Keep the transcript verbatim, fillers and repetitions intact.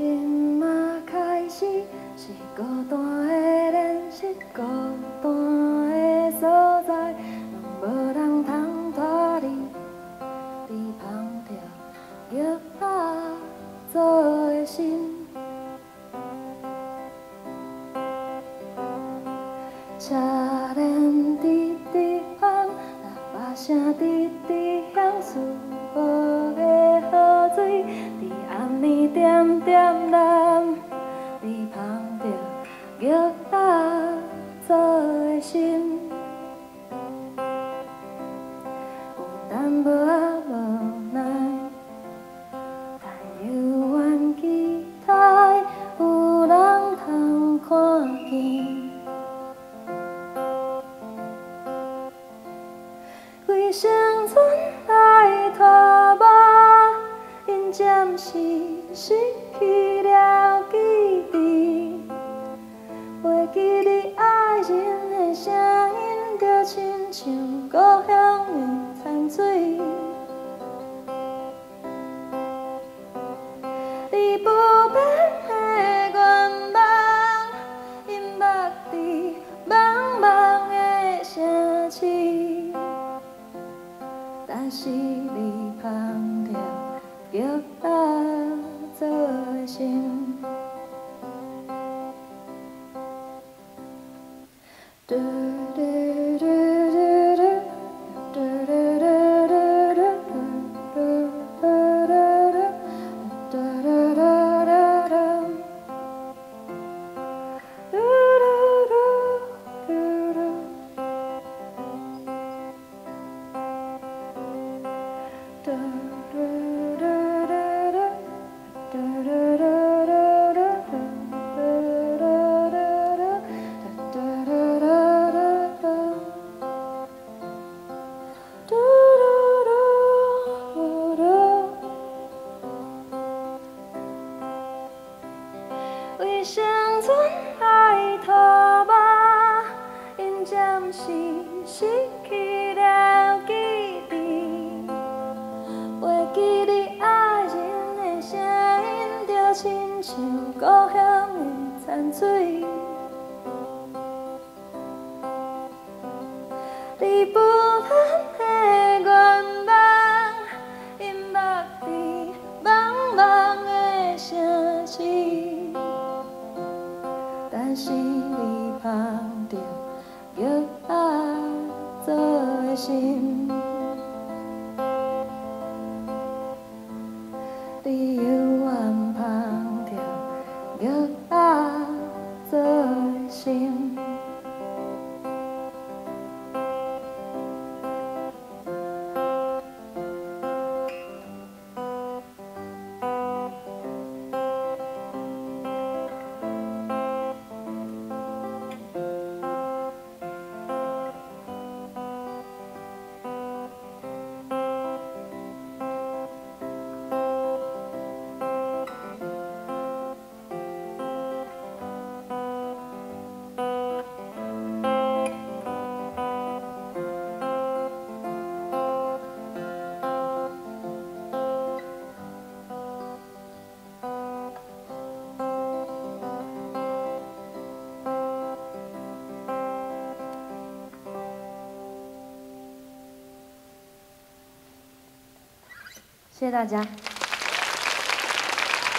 今仔开始是孤单的练习，孤单的所在，拢无人通拖你，你捧着玉仔做的心。 车轮滴滴响，喇叭声滴滴响，思无的河水，伫暗暝点点蓝。你捧着玉仔做的心，有淡薄仔无奈，但犹原期待有人通看见。 规生存来拖磨，因暂时失去了记忆，袂记你爱人的声音，就亲像故乡的残水。你不变的愿望，因目伫茫茫的城市。 但是你捧着玉仔做的心，嘟嘟嘟嘟嘟，嘟嘟嘟嘟嘟，嘟嘟嘟嘟，嘟嘟嘟嘟嘟，嘟嘟嘟嘟。 嘟嘟嘟嘟嘟嘟嘟嘟嘟为生存来拖磨，因暂时失去了记忆。 袂记你爱人的声音，就亲像故乡的残水。你不变的愿望，因目伫茫茫的城市，但是你捧着玉仔做的心。 你犹原捧着玉仔做的心。谢谢大家。